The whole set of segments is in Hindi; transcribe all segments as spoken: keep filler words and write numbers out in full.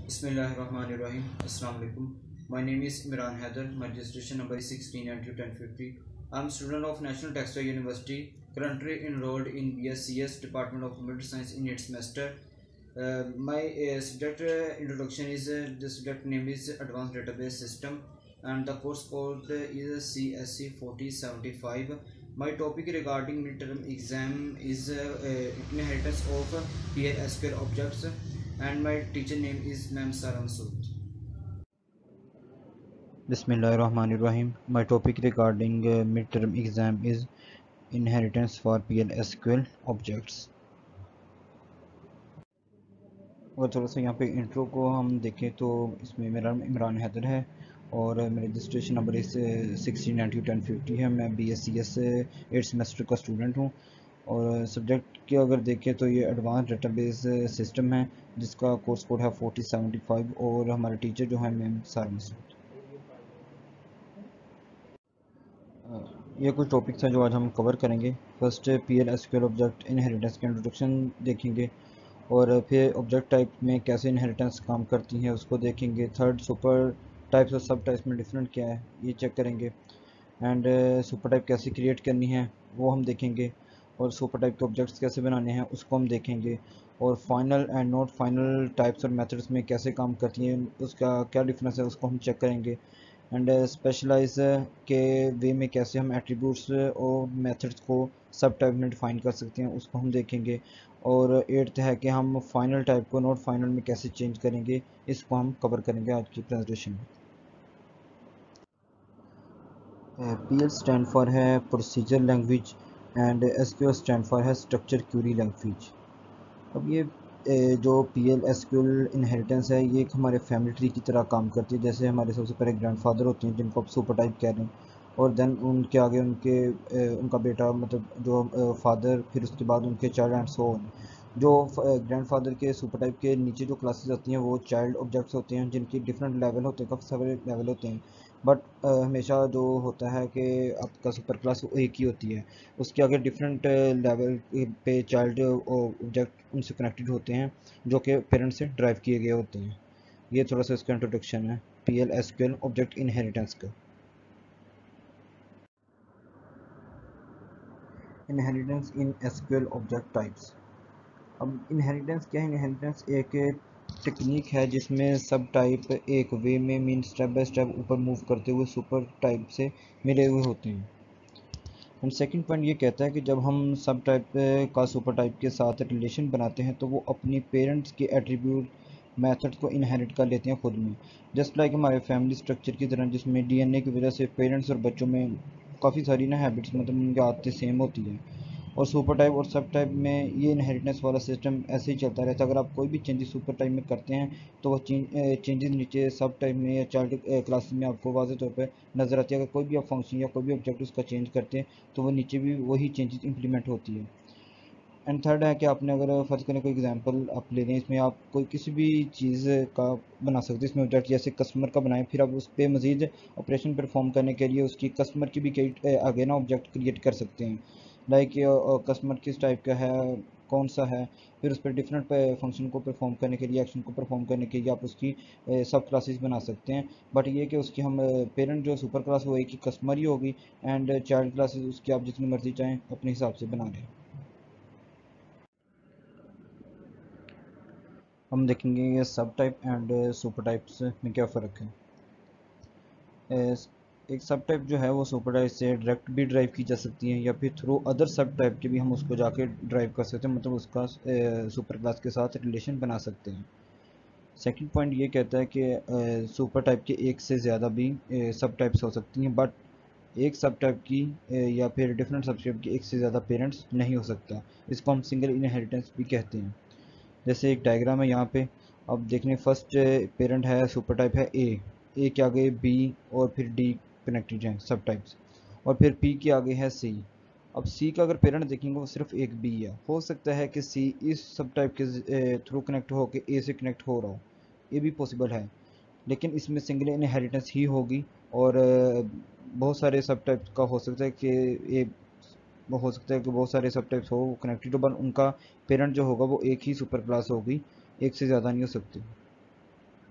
Bismillahirrahmanirrahim. Assalamu alaikum. My name is Imran Haider. My registration number is sixteen N Q ten fifty. I am a student of National Textile University, currently enrolled in B S C S Department of Computer Science in its semester. Uh, my uh, subject uh, introduction is uh, the subject name is Advanced Database System, and the course code is C S C forty seventy-five. My topic regarding midterm exam is uh, uh, inheritance of P L S Q L objects, and my teacher name is Ma'am Sara Masood. Bismillahirrahmanirrahim. My topic regarding uh, midterm exam is inheritance for P L S Q L objects. अगर थोड़ा सा यहाँ पे इंट्रो को हम देखें तो इसमें मेरा नाम इमरान हैदर है और मेरा रजिस्ट्रेशन नंबर इस सिक्सटीन नाइन्टी टेन फिफ्टी है। मैं B S C S eight semester का स्टूडेंट हूँ और सब्जेक्ट के अगर देखें तो ये एडवांस डेटाबेस सिस्टम है जिसका कोर्स कोड है फोर्टी सेवेंटी फाइव और हमारे टीचर जो है मैम सारा मसूद। ये कुछ टॉपिक्स हैं जो आज हम कवर करेंगे। First P L S Q L object inheritance के इंट्रोडक्शन देखेंगे और फिर ऑब्जेक्ट टाइप में कैसे इनहेरिटेंस काम करती है उसको देखेंगे। थर्ड सुपर टाइप्स और सब टाइप्स में डिफरेंट क्या है ये चेक करेंगे एंड सुपर टाइप कैसे क्रिएट करनी है वो हम देखेंगे और सुपर टाइप के ऑब्जेक्ट्स कैसे बनाने हैं उसको हम देखेंगे और final and not final types और मेथड्स में कैसे काम करती हैं उसका क्या डिफरेंस है उसको हम चेक करेंगे एंड स्पेशलाइज के वे में कैसे हम एट्रीब्यूट्स और मेथड्स को सब टाइप में डिफाइन कर सकते हैं उसको हम देखेंगे और एट्थ है कि हम फाइनल टाइप को नॉट फाइनल में कैसे चेंज करेंगे इसको हम कवर करेंगे आज की प्रेजेंटेशन में। पी एल स्टैंड फॉर है procedure language and S Q L stand for है स्ट्रक्चर क्यूरी लैंग्वेज। अब ये जो P L S Q L inheritance है ये एक हमारे फैमिली ट्री की तरह काम करती है। जैसे हमारे सबसे पहले ग्रैंडफादर होते हैं जिनको आप सुपर टाइप कह रहे हैं और देन उनके आगे उनके उनका बेटा मतलब जो फादर, फिर उसके बाद उनके चाइल्ड एंड सो ऑन। जो ग्रैंडफादर के सुपर टाइप के नीचे जो क्लासेस आती हैं वो चाइल्ड ऑब्जेक्ट्स होते हैं जिनकी डिफरेंट लेवल होते हैं, काफ़ी सारे लेवल होते हैं बट हमेशा जो होता है कि आपका सुपर क्लास एक ही होती है, उसके आगे डिफरेंट लेवल पे चाइल्ड ऑब्जेक्ट उनसे कनेक्टेड होते हैं जो कि पेरेंट्स से ड्राइव किए गए होते हैं। ये थोड़ा सा इसका इंट्रोडक्शन है P L S Q L object inheritance का। Inheritance in S Q L object types. अब इनहेरिटेंस क्या है? इनहेरिटेंस एक टेक्निक है जिसमें सब टाइप एक वे में मीन स्टेप बाय स्टेप ऊपर मूव करते हुए सुपर टाइप से मिले हुए होते हैं। एंड सेकंड पॉइंट ये कहता है कि जब हम सब टाइप का सुपर टाइप के साथ रिलेशन बनाते हैं तो वो अपनी पेरेंट्स के एट्रीब्यूट मेथड को इनहेरिट कर लेते हैं खुद में, जस्ट लाइक हमारे फैमिली स्ट्रक्चर की तरह जिसमें डीएनए की वजह से पेरेंट्स और बच्चों में काफ़ी सारी ना हैबिट्स मतलब उनकी आदतें सेम होती हैं और सुपर टाइप और सब टाइप में ये इनहेरिटेंस वाला सिस्टम ऐसे ही चलता रहता है। अगर आप कोई भी चेंजेस सुपर टाइप में करते हैं तो वो चेंजेस नीचे सब टाइप में या चाइल्ड क्लास में आपको वाज़े तौर पे नज़र आती है। अगर कोई भी आप फंक्शन या कोई भी ऑब्जेक्ट उसका चेंज करते हैं तो वो नीचे भी वही चेंजेस इंप्लीमेंट होती है। एंड थर्ड है कि आपने अगर फ़र्ज़ करें कोई एग्जांपल आप ले लें, इसमें आप कोई किसी भी चीज़ का बना सकते हैं इसमें ऑब्जेक्ट, जैसे कस्टमर का बनाएं, फिर आप उस पर मज़ीद ऑपरेशन परफॉर्म करने के लिए उसकी कस्टमर की भी कई आगे ना ऑब्जेक्ट क्रिएट कर सकते हैं। लाइक कस्टमर किस टाइप का है, कौन सा है, फिर उस पर डिफरेंट फंक्शन को परफॉर्म करने के लिए, एक्शन को परफॉर्म करने के लिए आप उसकी सब क्लासेस बना सकते हैं। बट ये कि उसकी हम पेरेंट जो सुपर क्लास वो एक ही कस्टमर ही होगी एंड चाइल्ड क्लासेस उसकी आप जितनी मर्जी चाहें अपने हिसाब से बना लें। हम देखेंगे ये सब टाइप एंड सुपर टाइप्स में क्या फ़र्क है। एक सब टाइप जो है वो सुपर टाइप से डायरेक्ट भी ड्राइव की जा सकती है या फिर थ्रू अदर सब टाइप के भी हम उसको जाके ड्राइव कर सकते हैं, मतलब उसका सुपर क्लास के साथ रिलेशन बना सकते हैं। सेकंड पॉइंट ये कहता है कि सुपर टाइप के एक से ज़्यादा भी सब टाइप्स हो सकती हैं बट एक सब टाइप की या फिर डिफरेंट सब टाइप की एक से ज़्यादा पेरेंट्स नहीं हो सकता। इसको हम सिंगल इनहेरिटेंस भी कहते हैं। जैसे एक डायग्राम है यहाँ पे, अब देखने फर्स्ट पेरेंट है सुपर टाइप है ए, ए के आगे बी और फिर डी कनेक्टेड हैं सब टाइप्स और फिर पी के आगे है सी। अब सी का अगर पेरेंट देखेंगे वो सिर्फ एक बी है, हो सकता है कि सी इस सब टाइप के थ्रू कनेक्ट हो के ए से कनेक्ट हो रहा हो, ये भी पॉसिबल है, लेकिन इसमें सिंगल इनहेरिटेंस ही होगी और बहुत सारे सब टाइप्स का हो सकता है कि ये हो सकता है कि बहुत सारे सब टाइप्स हो कनेक्टेड हो, बट उनका पेरेंट जो होगा वो एक ही सुपर क्लास होगी, एक से ज़्यादा नहीं हो सकती।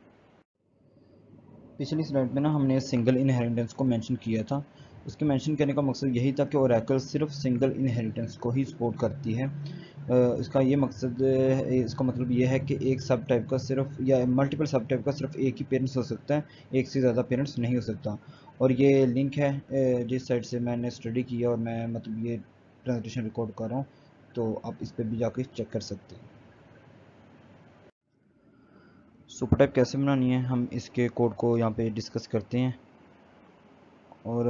पिछली स्लाइड में ना हमने सिंगल इनहेरिटेंस को मेंशन किया था। उसके मेंशन करने का मकसद यही था कि ओरेकल सिर्फ सिंगल इनहेरिटेंस को ही सपोर्ट करती है। अ, इसका ये मकसद इसका मतलब ये है कि एक सब टाइप का सिर्फ या मल्टीपल सब टाइप का सिर्फ एक ही पेरेंट्स हो सकता है, एक से ज़्यादा पेरेंट्स नहीं हो सकता। और ये लिंक है अ, जिस साइट से मैंने स्टडी किया और मैं मतलब ये प्रेजेंटेशन रिकॉर्ड कर रहा हूँ, तो आप इस पर भी जाके चेक कर सकते हैं। सुपर टाइप कैसे बनानी है हम इसके कोड को यहाँ पे डिस्कस करते हैं। और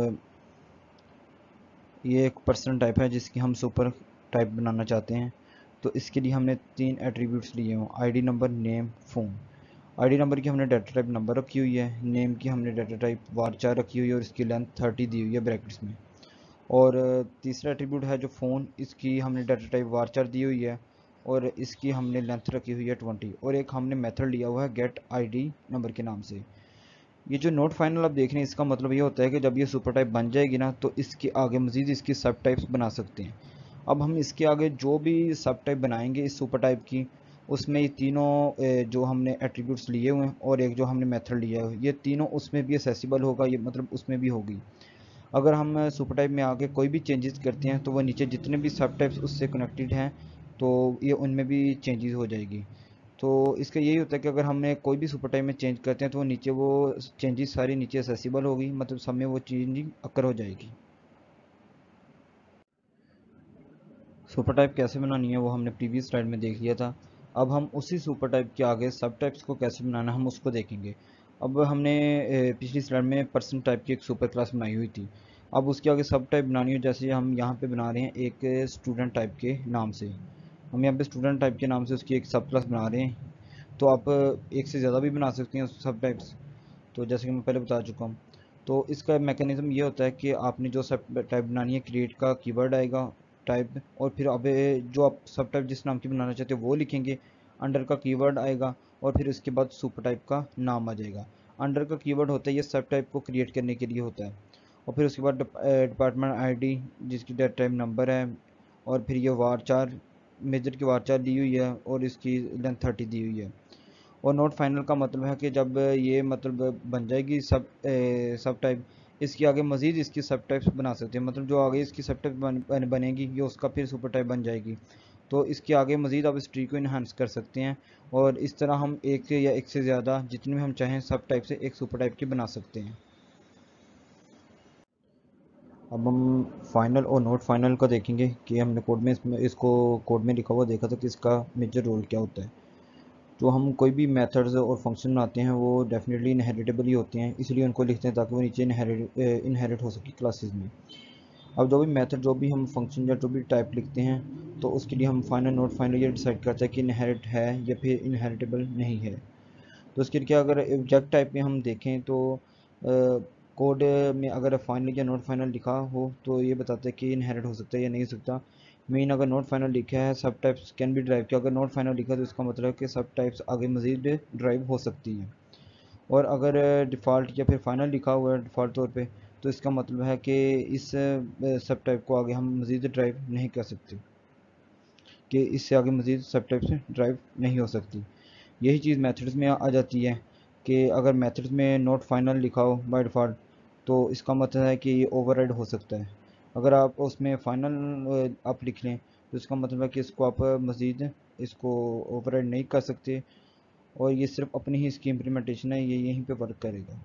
ये एक पर्सन टाइप है जिसकी हम सुपर टाइप बनाना चाहते हैं। तो इसके लिए हमने तीन एट्रीब्यूट्स लिए हुए, ID number, name, phone. ID number की हमने डाटा टाइप नंबर रखी हुई है, नेम की हमने डाटा टाइप वारचार रखी हुई है और इसकी लेंथ थर्टी दी हुई है ब्रैकेट्स में। और तीसरा एट्रीब्यूट है जो फ़ोन, इसकी हमने डाटा टाइप वारचार दी हुई है और इसकी हमने लेंथ रखी हुई है ट्वेंटी। और एक हमने मेथड लिया हुआ है गेट आईडी नंबर के नाम से। ये जो नोट फाइनल आप देख रहे हैं इसका मतलब ये होता है कि जब ये सुपर टाइप बन जाएगी ना तो इसके आगे मज़ीद इसकी सब टाइप्स बना सकते हैं। अब हम इसके आगे जो भी सब टाइप बनाएंगे इस सुपर टाइप की, उसमें ये तीनों जो हमने एट्रीब्यूट्स लिए हुए हैं और एक जो हमने मेथड लिया है, ये तीनों उसमें भी एक्सेसिबल होगा, ये मतलब उसमें भी होगी। अगर हम सुपर टाइप में आगे कोई भी चेंजेस करते हैं तो वह नीचे जितने भी सब टाइप्स उससे कनेक्टेड हैं तो ये उनमें भी चेंजेस हो जाएगी। तो इसका यही होता है कि अगर हमने कोई भी सुपर टाइप में चेंज करते हैं तो वो नीचे वो चेंजेस सारी नीचे एक्सेसिबल होगी, मतलब सब में वो चेंजिंग अकर हो जाएगी। सुपर टाइप कैसे बनानी है वो हमने प्रीवियस स्लाइड में देख लिया था। अब हम उसी सुपर टाइप के आगे सब टाइप्स को कैसे बनाना हम उसको देखेंगे। अब हमने पिछली स्लाइड में पर्सन टाइप की एक सुपर क्लास बनाई हुई थी। अब उसके आगे सब टाइप बनानी हो, जैसे हम यहाँ पे बना रहे हैं एक स्टूडेंट टाइप के नाम से। हम यहाँ पे स्टूडेंट टाइप के नाम से उसकी एक सब क्लास बना रहे हैं। तो आप एक से ज़्यादा भी बना सकते हैं सब टाइप्स, तो जैसे कि मैं पहले बता चुका हूँ। तो इसका मैकेनिज्म ये होता है कि आपने जो सब टाइप बनानी है, क्रिएट का कीवर्ड आएगा टाइप, और फिर अब जो आप सब टाइप जिस नाम की बनाना चाहते हो वो लिखेंगे, अंडर का कीवर्ड आएगा और फिर उसके बाद सुपर टाइप का नाम आ जाएगा। अंडर का कीवर्ड होता है ये सब टाइप को क्रिएट करने के लिए होता है। और फिर उसके बाद डिपार्टमेंट आईडी जिसकी डाटा टाइप नंबर है, और फिर ये वार चार मेजर की वार चार दी हुई है और इसकी लेंथ थर्टी दी हुई है। और नोट फाइनल का मतलब है कि जब ये मतलब बन जाएगी सब ए, सब टाइप, इसके आगे मज़ीद इसकी सब टाइप्स बना सकते हैं, मतलब जो आगे इसकी सब टाइप बन, बन, बनेगी ये उसका फिर सुपर टाइप बन जाएगी। तो इसके आगे मज़ीद आप इस ट्री को इन्हांस कर सकते हैं और इस तरह हम एक या एक से ज़्यादा जितने भी हम चाहें सब टाइप से एक सुपर टाइप की बना सकते हैं। अब हम फाइनल और नोट फाइनल का देखेंगे कि हमने कोड में इसमें इसको कोड में लिखा हुआ देखा था कि इसका मेजर रोल क्या होता है। जो हम कोई भी मेथड्स और फंक्शन बनाते हैं वो डेफिनेटली इनहेरिटेबल ही होते हैं, इसलिए उनको लिखते हैं ताकि वो नीचे इनहेरिट इनहेरिट हो सके क्लासेस में। अब जो भी मेथड जो भी हम फंक्शन या जो भी टाइप लिखते हैं तो उसके लिए हम फाइनल नोट फाइनल ये डिसाइड करते हैं कि इनहेरिट है या फिर इनहेरिटेबल नहीं है। तो उसके लिए क्या, अगर ऑब्जेक्ट टाइप में हम देखें तो कोड में अगर फाइनल या नॉट फाइनल लिखा हो तो ये बताता है कि इनहेरिट हो सकता है या नहीं हो सकता। मेन अगर नॉट फाइनल लिखा है सब टाइप्स कैन बी ड्राइव किया, अगर नॉट फाइनल लिखा है तो इसका मतलब है कि सब टाइप्स आगे मजीद ड्राइव हो सकती हैं। और अगर डिफ़ॉल्ट या फिर फाइनल लिखा हुआ है डिफ़ॉल्ट तौर पे तो इसका मतलब है कि इस सब टाइप को आगे हम मजीद ड्राइव नहीं कर सकते, कि इससे आगे मजीद सब टाइप्स ड्राइव नहीं हो सकती। यही चीज़ मेथड्स में आ जाती है कि अगर मेथड्स में नॉट फाइनल लिखा हो बाय डिफ़ॉल्ट तो इसका मतलब है कि ये ओवरराइड हो सकता है। अगर आप उसमें फाइनल आप लिख लें तो इसका मतलब है कि इसको आप मज़ीद इसको ओवरराइड नहीं कर सकते और ये सिर्फ अपनी ही इसकी इम्प्लीमेंटेशन है, ये यहीं पे वर्क करेगा।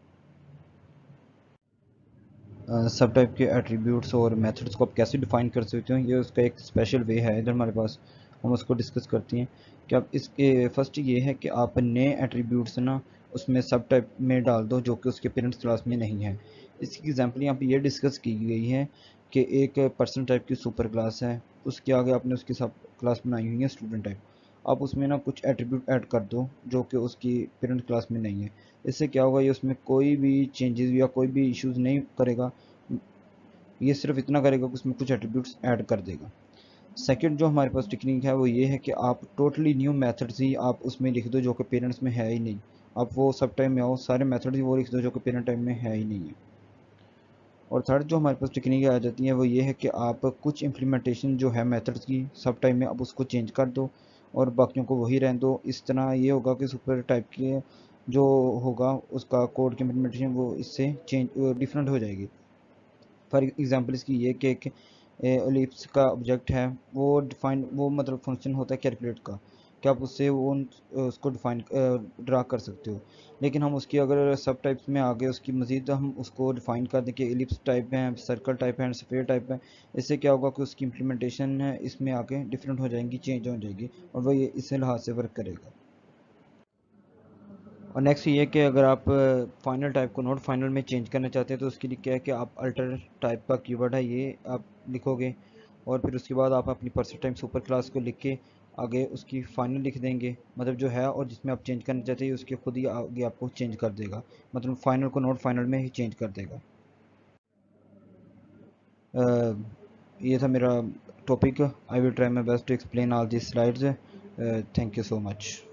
सब टाइप के एट्रीब्यूट्स और मेथड्स को आप कैसे डिफ़ाइन कर सकते हो, ये उसका एक स्पेशल वे है इधर हमारे पास, हम उसको डिस्कस करते हैं। कि आप इसके फर्स्ट ये है कि आप नए एट्रीब्यूट्स ना उसमें सब टाइप में डाल दो जो कि उसके पेरेंट्स क्लास में नहीं है। इसकी एग्जांपल यहाँ पे ये डिस्कस की गई है कि एक पर्सन टाइप की सुपर क्लास है, उसके आगे आपने उसकी सब क्लास बनाई हुई है स्टूडेंट टाइप। आप उसमें ना कुछ एट्रीब्यूट ऐड कर दो जो कि उसकी पेरेंट क्लास में नहीं है। इससे क्या होगा, ये उसमें कोई भी चेंजेस या कोई भी इश्यूज नहीं करेगा, ये सिर्फ इतना करेगा कि उसमें कुछ एट्रीब्यूट्स ऐड कर देगा। सेकंड जो हमारे पास टेक्निक है वो ये है कि आप टोटली न्यू मेथड्स ही आप उसमें लिख दो जो कि पेरेंट्स में है ही नहीं। आप वो सब टाइम में आओ सारे मेथड्स ही वो लिख दो जो कि पेरेंट टाइम में है ही नहीं है। और थर्ड जो हमारे पास टेक्निक आ जाती है वो ये है कि आप कुछ इम्प्लीमेंटेशन जो है मेथड्स की सब टाइम में आप उसको चेंज कर दो और बाकियों को वही रहने दो। इस तरह ये होगा कि सुपर टाइप की जो होगा उसका कोड की इम्प्लीमेंटेशन वो इससे चेंज डिफरेंट हो जाएगी। फॉर एग्जांपल इसकी ये कि एक एलिप्स का ऑब्जेक्ट है, वो डिफाइन वो मतलब फंक्शन होता है कैलकुलेट का, कि आप उससे वो उसको डिफाइन ड्रा कर सकते हो। लेकिन हम उसकी अगर सब टाइप्स में आगे उसकी मज़ीद हम उसको डिफाइन कर दें कि एलिप्स टाइप है, सर्कल टाइप है, स्फीयर टाइप है, इससे क्या होगा कि उसकी इम्प्लीमेंटेशन है इसमें आगे डिफरेंट हो जाएंगी, चेंज हो जाएगी, और वो ये इस लिहाज से वर्क करेगा। और नेक्स्ट ये कि अगर आप फाइनल टाइप को नॉट फाइनल में चेंज करना चाहते हैं तो उसके लिए क्या है कि आप अल्टर टाइप का कीवर्ड है ये आप लिखोगे, और फिर उसके बाद आप अपनी पर्सन टाइम सुपर क्लास को लिख के आगे उसकी फाइनल लिख देंगे, मतलब जो है और जिसमें आप चेंज करना चाहते हैं उसके खुद ही आगे आपको चेंज कर देगा, मतलब फाइनल को नॉट फाइनल में ही चेंज कर देगा। uh, ये था मेरा topic. I will try my best to explain all this slides. Thank you so much.